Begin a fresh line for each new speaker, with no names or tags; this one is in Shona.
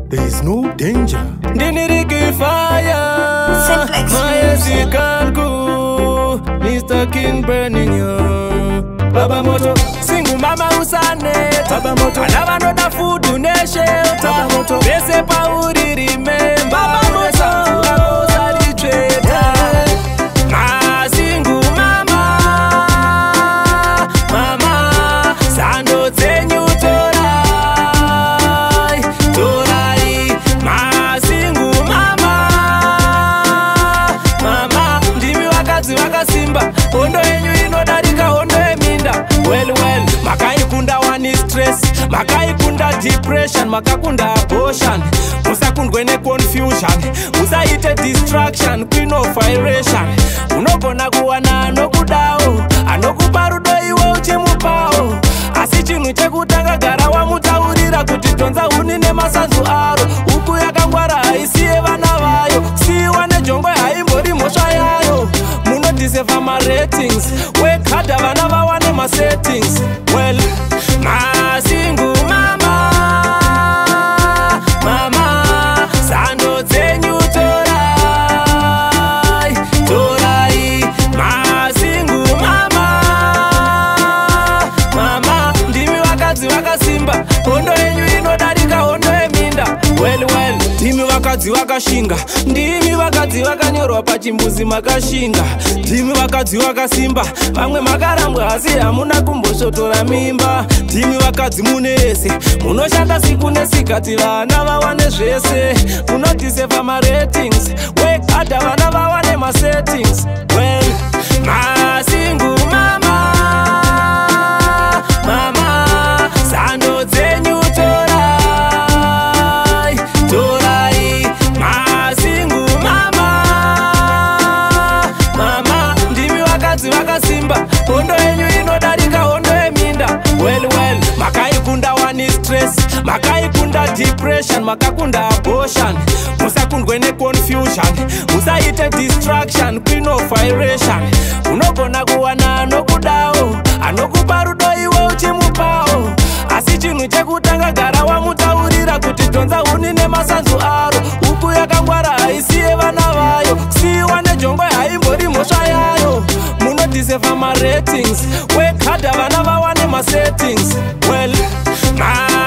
there is no danger.
Diniriki fire,
Cymplex.
Mr. King burning you. Baba Moto, singu mama usane. Baba Moto, anava no da food uneshe. Baba Moto, bese pa uri remember. Baba Moto, usali treta. Ma singu mama, mama, sando zenyu torai, torai. Ma singu mama, mama, ndimi wakazi wakasimba. Hondo enyu inodarika hondo eminda. Well, makaikunda one stress, makaikunda depression, makakunda abortion. Musakundwe ne confusion, musaite distraction, queen of iration. Unogona kuwana anokudao, anokuparudo iwe uchimupao. Asi chinhu chekutanga gara wamutaurira kuti tonza unine masanzu aro. Uku yakangwara haisiye vana vayo, siwa nejongo haimbori mhosva yayo. Munodiseva ma-ratings, work hard vana vawane ma-settings. Well, masingu mama, mama, sando zenyu torai, torai. Masingu mama, mama, ndimi wakazi wakasimba. Hondo enyu inodarika hondo eminda. Well, ndimi wakadzi wakashinga, ndimi vakadzi vakanyorwa pachimbuzi makashinga. Ndimi vakadzi vakasimba, vamwe makarambwa asi hamuna kumbosvotora mimba. Ndimi vakadzi munese, munoshanda siku nesikati vana vawane zvese. Munodiseva ma-ratings, work hard vana vawane ma-settings. Well, masingu mama, mama, sando dzenyu torai, torai. Masingu mama, mama, ndimi vakadzi vakasimba. Hondo enyu inodarika hondo eminda. Well, makaikunda one stress, makaikunda depression, makakunda abortion. Musakundwe ne confusion, musaite distraction, queen of iration. Unogona kuwana anokudao, anokuparudo iwe uchimupao. Asi chinhu chekutanga gara wamutaurira kuti tonza unine masanzu aro. Uku yakangwara haisiye vana vayo, siwa nejongo haimbori mhosva yayo. Munodiseva ma-ratings, work hard vana vawane ma-settings. Well,